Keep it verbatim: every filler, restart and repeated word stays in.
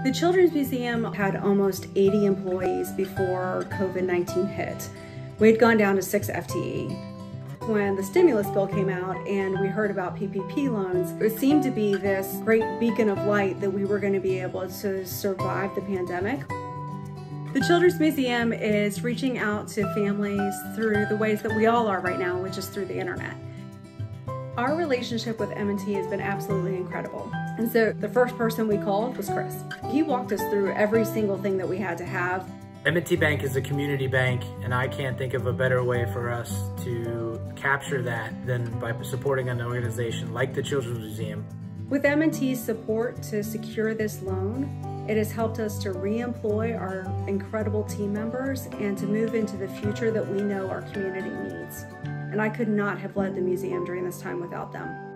The Children's Museum had almost eighty employees before COVID nineteen hit. We had gone down to six F T E. When the stimulus bill came out and we heard about P P P loans, it seemed to be this great beacon of light that we were going to be able to survive the pandemic. The Children's Museum is reaching out to families through the ways that we all are right now, which is through the internet. Our relationship with M and T has been absolutely incredible. And so the first person we called was Chris. He walked us through every single thing that we had to have. M and T Bank is a community bank, and I can't think of a better way for us to capture that than by supporting an organization like the Children's Museum. With M and T's support to secure this loan, it has helped us to re-employ our incredible team members and to move into the future that we know our community needs. And I could not have led the museum during this time without them.